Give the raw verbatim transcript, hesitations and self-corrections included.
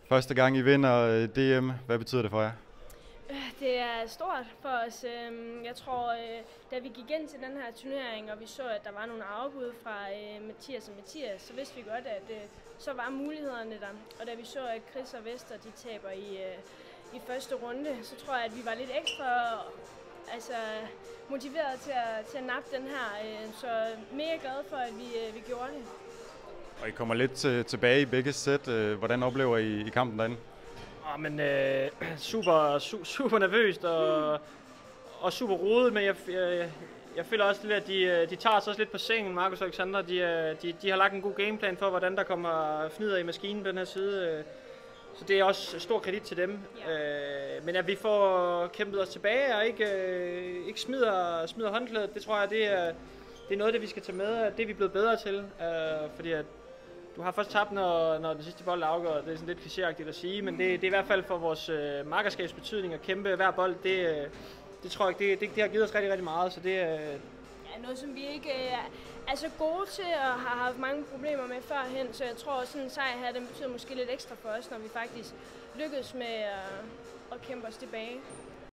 Første gang I vinder D M, hvad betyder det for jer? Det er stort for os. Jeg tror, da vi gik ind til den her turnering, og vi så, at der var nogle afbud fra Mathias og Mathias, så vidste vi godt, at så var mulighederne der. Og da vi så, at Chris og Vester de taber i, i første runde, så tror jeg, at vi var lidt ekstra altså, motiveret til at, til at nappe den her. Så mega glad for, at vi, vi gjorde det. Og I kommer lidt tilbage i begge sæt. Hvordan oplever I, I kampen derinde? Oh, men øh, super, su, super nervøst og, mm. og super rodet, men jeg, jeg, jeg føler også lidt, at de, de tager sig også lidt på sengen, Markus og Alexander. De, de, de har lagt en god gameplan for, hvordan der kommer fnider i maskinen på den her side. Så det er også stor kredit til dem. Yeah. Men at vi får kæmpet os tilbage og ikke, ikke smider, smider håndklædet, det tror jeg, det er, det er noget, det vi skal tage med. Det er vi blevet bedre til, fordi at du har først tabt, når, når den sidste bold er afgjort. Det er sådan lidt klichéagtigt at sige, men det, det er i hvert fald for vores øh, markerskabs betydning at kæmpe hver bold. Det, det tror jeg, det, det, det har givet os rigtig, rigtig meget. Så det, øh... ja, noget, som vi ikke øh, er så gode til og har haft mange problemer med førhen. Så jeg tror, at sådan en sejr her, den betyder måske lidt ekstra for os, når vi faktisk lykkedes med at, at kæmpe os tilbage.